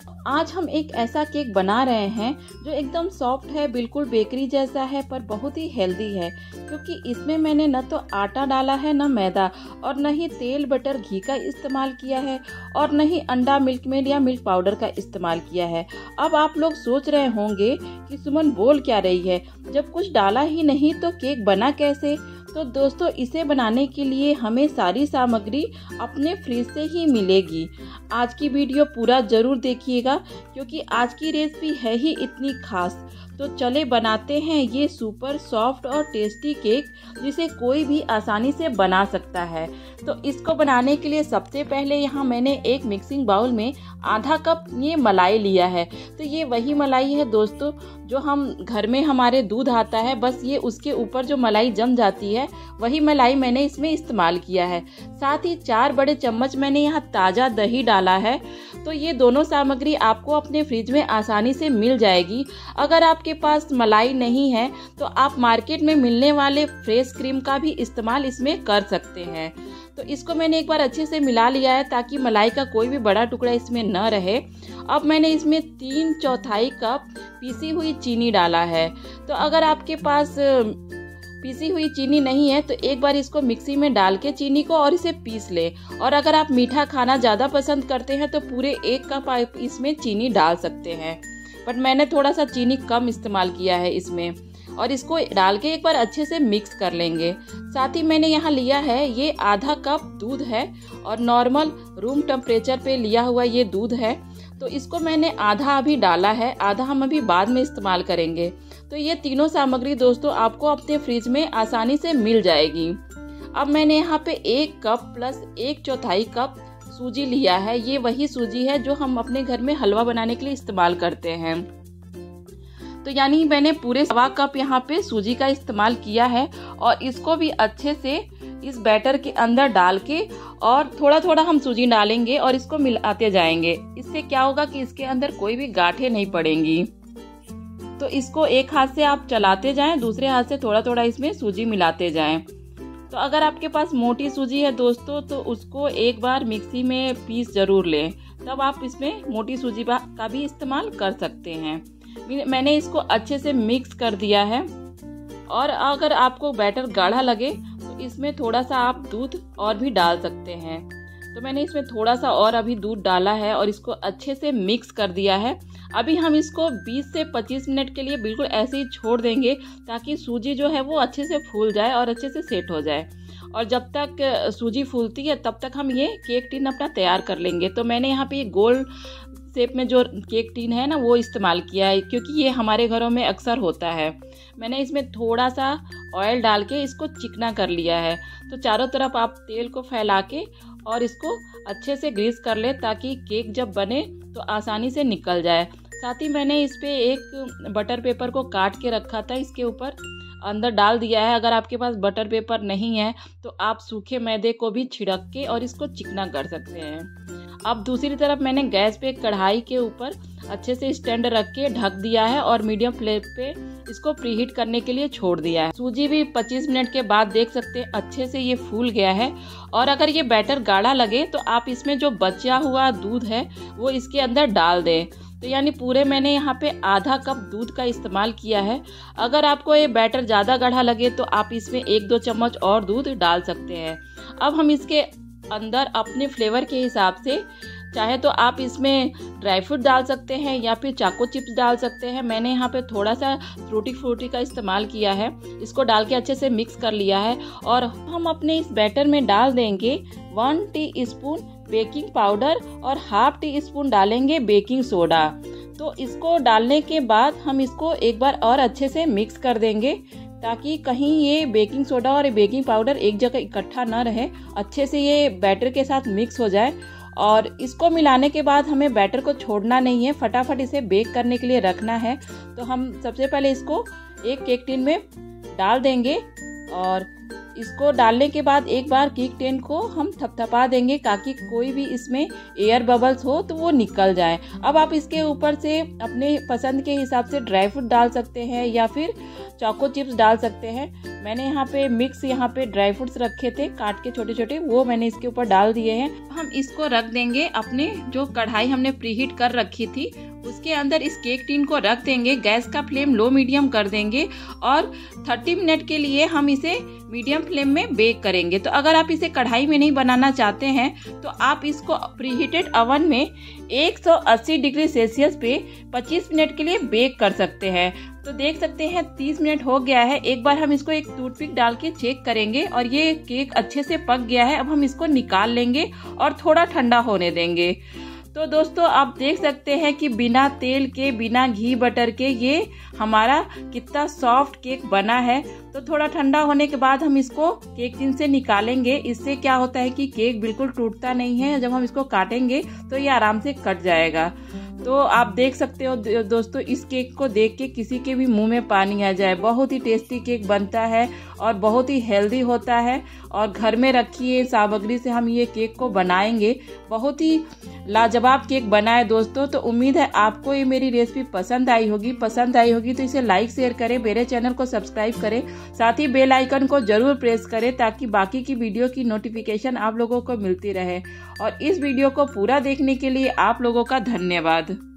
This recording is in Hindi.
आज हम एक ऐसा केक बना रहे हैं जो एकदम सॉफ्ट है, बिल्कुल बेकरी जैसा है पर बहुत ही हेल्दी है, क्योंकि इसमें मैंने न तो आटा डाला है न मैदा, और न ही तेल बटर घी का इस्तेमाल किया है, और न ही अंडा मिल्क मेड या मिल्क पाउडर का इस्तेमाल किया है। अब आप लोग सोच रहे होंगे कि सुमन बोल क्या रही है, जब कुछ डाला ही नहीं तो केक बना कैसे। तो दोस्तों, इसे बनाने के लिए हमें सारी सामग्री अपने फ्रिज से ही मिलेगी। आज की वीडियो पूरा जरूर देखिएगा, क्योंकि आज की रेसिपी है ही इतनी खास। तो चले बनाते हैं ये सुपर सॉफ्ट और टेस्टी केक, जिसे कोई भी आसानी से बना सकता है। तो इसको बनाने के लिए सबसे पहले यहाँ मैंने एक मिक्सिंग बाउल में आधा कप ये मलाई लिया है। तो ये वही मलाई है दोस्तों जो हम घर में हमारे दूध आता है, बस ये उसके ऊपर जो मलाई जम जाती है वही मलाई मैंने इसमें इस्तेमाल किया है। साथ ही 4 बड़े चम्मच मैंने यहाँ ताज़ा दही डाला है। तो ये दोनों सामग्री आपको अपने फ्रिज में आसानी से मिल जाएगी। अगर आपके पास मलाई नहीं है तो आप मार्केट में मिलने वाले फ्रेश क्रीम का भी इस्तेमाल इसमें कर सकते हैं। तो इसको मैंने एक बार अच्छे से मिला लिया है ताकि मलाई का कोई भी बड़ा टुकड़ा इसमें न रहे। अब मैंने इसमें 3/4 कप पीसी हुई चीनी डाला है। तो अगर आपके पास पीसी हुई चीनी नहीं है तो एक बार इसको मिक्सी में डाल के चीनी को और इसे पीस ले। और अगर आप मीठा खाना ज़्यादा पसंद करते हैं तो पूरे 1 कप आप इसमें चीनी डाल सकते हैं, बट मैंने थोड़ा सा चीनी कम इस्तेमाल किया है इसमें। और इसको डाल के एक बार अच्छे से मिक्स कर लेंगे। साथ ही मैंने यहाँ लिया है ये आधा कप दूध है, और नॉर्मल रूम टेम्परेचर पे लिया हुआ ये दूध है। तो इसको मैंने आधा अभी डाला है, आधा हम अभी बाद में इस्तेमाल करेंगे। तो ये तीनों सामग्री दोस्तों आपको अपने फ्रिज में आसानी से मिल जाएगी। अब मैंने यहाँ पे 1 कप प्लस 1/4 कप सूजी लिया है। ये वही सूजी है जो हम अपने घर में हलवा बनाने के लिए इस्तेमाल करते हैं। तो यानी मैंने पूरे 1.25 कप यहाँ पे सूजी का इस्तेमाल किया है, और इसको भी अच्छे से इस बैटर के अंदर डाल के और थोड़ा थोड़ा हम सूजी डालेंगे और इसको मिलाते जाएंगे। इससे क्या होगा कि इसके अंदर कोई भी गांठें नहीं पड़ेंगी। तो इसको एक हाथ से आप चलाते जाएं, दूसरे हाथ से थोड़ा थोड़ा इसमें सूजी मिलाते जाएं। तो अगर आपके पास मोटी सूजी है दोस्तों तो उसको एक बार मिक्सी में पीस जरूर लें, तब आप इसमें मोटी सूजी का भी इस्तेमाल कर सकते हैं। मैंने इसको अच्छे से मिक्स कर दिया है। और अगर आपको बैटर गाढ़ा लगे तो इसमें थोड़ा सा आप दूध और भी डाल सकते हैं। तो मैंने इसमें थोड़ा सा और अभी दूध डाला है और इसको अच्छे से मिक्स कर दिया है। अभी हम इसको 20 से 25 मिनट के लिए बिल्कुल ऐसे ही छोड़ देंगे, ताकि सूजी जो है वो अच्छे से फूल जाए और अच्छे से सेट हो जाए। और जब तक सूजी फूलती है तब तक हम ये केक टिन अपना तैयार कर लेंगे। तो मैंने यहाँ पे गोल शेप में जो केक टिन है ना वो इस्तेमाल किया है, क्योंकि ये हमारे घरों में अक्सर होता है। मैंने इसमें थोड़ा सा ऑयल डाल के इसको चिकना कर लिया है। तो चारों तरफ आप तेल को फैला के और इसको अच्छे से ग्रीस कर ले, ताकि केक जब बने तो आसानी से निकल जाए। साथ ही मैंने इस पे एक बटर पेपर को काट के रखा था, इसके ऊपर अंदर डाल दिया है। अगर आपके पास बटर पेपर नहीं है तो आप सूखे मैदे को भी छिड़क के और इसको चिकना कर सकते हैं। अब दूसरी तरफ मैंने गैस पे कढ़ाई के ऊपर अच्छे से स्टैंड रख के ढक दिया है और मीडियम फ्लेम पे इसको प्रीहीट करने के लिए छोड़ दिया है। सूजी भी 25 मिनट के बाद देख सकते हैं अच्छे से ये फूल गया है। और अगर ये बैटर गाढ़ा लगे तो आप इसमें जो बचा हुआ दूध है वो इसके अंदर डाल दें। तो यानी पूरे मैंने यहाँ पे आधा कप दूध का इस्तेमाल किया है। अगर आपको ये बैटर ज़्यादा गाढ़ा लगे तो आप इसमें 1-2 चम्मच और दूध डाल सकते हैं। अब हम इसके अंदर अपने फ्लेवर के हिसाब से चाहे तो आप इसमें ड्राई फ्रूट डाल सकते हैं या फिर चाको चिप्स डाल सकते हैं। मैंने यहाँ पे थोड़ा सा टूटी फ्रूटी का इस्तेमाल किया है। इसको डाल के अच्छे से मिक्स कर लिया है। और हम अपने इस बैटर में डाल देंगे 1 टीस्पून बेकिंग पाउडर और 1/2 टीस्पून डालेंगे बेकिंग सोडा। तो इसको डालने के बाद हम इसको एक बार और अच्छे से मिक्स कर देंगे, ताकि कहीं ये बेकिंग सोडा और बेकिंग पाउडर एक जगह इकट्ठा ना रहे, अच्छे से ये बैटर के साथ मिक्स हो जाए। और इसको मिलाने के बाद हमें बैटर को छोड़ना नहीं है, फटाफट इसे बेक करने के लिए रखना है। तो हम सबसे पहले इसको एक केक टिन में डाल देंगे और इसको डालने के बाद एक बार केक टिन को हम थपथपा देंगे ताकि कोई भी इसमें एयर बबल्स हो तो वो निकल जाए। अब आप इसके ऊपर से अपने पसंद के हिसाब से ड्राई फ्रूट डाल सकते हैं या फिर चोको चिप्स डाल सकते हैं। मैंने यहाँ पे मिक्स ड्राई फ्रूट्स रखे थे काट के छोटे छोटे, वो मैंने इसके ऊपर डाल दिए हैं। हम इसको रख देंगे अपने जो कढ़ाई हमने प्रीहीट कर रखी थी उसके अंदर इस केक टिन को रख देंगे। गैस का फ्लेम लो मीडियम कर देंगे और 30 मिनट के लिए हम इसे मीडियम फ्लेम में बेक करेंगे। तो अगर आप इसे कढ़ाई में नहीं बनाना चाहते हैं तो आप इसको प्रीहीटेड ओवन में 180 डिग्री सेल्सियस पे 25 मिनट के लिए बेक कर सकते हैं। तो देख सकते हैं 30 मिनट हो गया है। एक बार हम इसको एक टूथपिक डाल के चेक करेंगे और ये केक अच्छे से पक गया है। अब हम इसको निकाल लेंगे और थोड़ा ठंडा होने देंगे। तो दोस्तों आप देख सकते हैं कि बिना तेल के, बिना घी बटर के ये हमारा कितना सॉफ्ट केक बना है। तो थोड़ा ठंडा होने के बाद हम इसको केक टिन से निकालेंगे। इससे क्या होता है कि केक बिल्कुल टूटता नहीं है। जब हम इसको काटेंगे तो ये आराम से कट जाएगा। तो आप देख सकते हो दोस्तों, इस केक को देख के किसी के भी मुंह में पानी आ जाए। बहुत ही टेस्टी केक बनता है और बहुत ही हेल्दी होता है और घर में रखी है सामग्री से हम ये केक को बनाएंगे। बहुत ही लाजवाब केक बना है दोस्तों। तो उम्मीद है आपको ये मेरी रेसिपी पसंद आई होगी। तो इसे लाइक शेयर करें, मेरे चैनल को सब्सक्राइब करें, साथ ही बेल आइकन को जरूर प्रेस करें ताकि बाकी की वीडियो की नोटिफिकेशन आप लोगों को मिलती रहे। और इस वीडियो को पूरा देखने के लिए आप लोगों का धन्यवाद।